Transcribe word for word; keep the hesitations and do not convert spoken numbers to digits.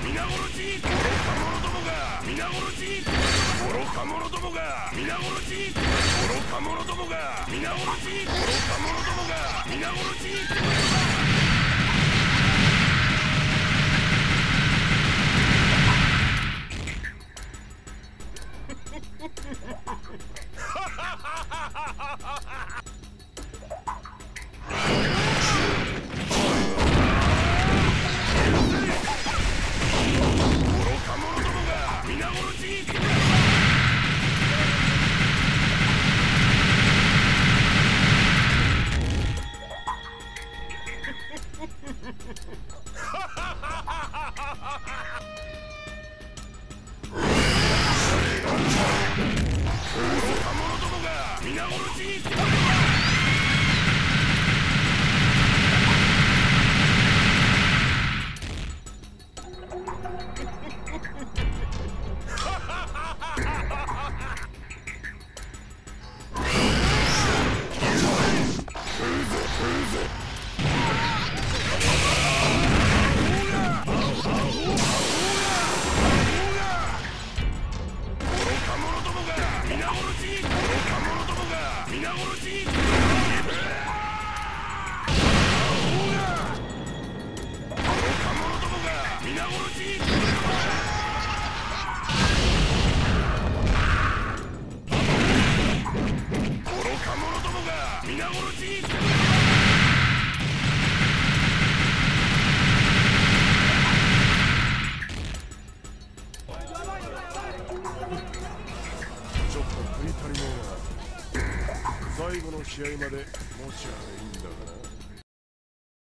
皆殺し。愚か者どもが皆殺し。愚か者どもが皆殺し。愚か者どもが皆殺し。愚か者どもが皆殺し。 最後の試合まで持ちゃえばいいんだから。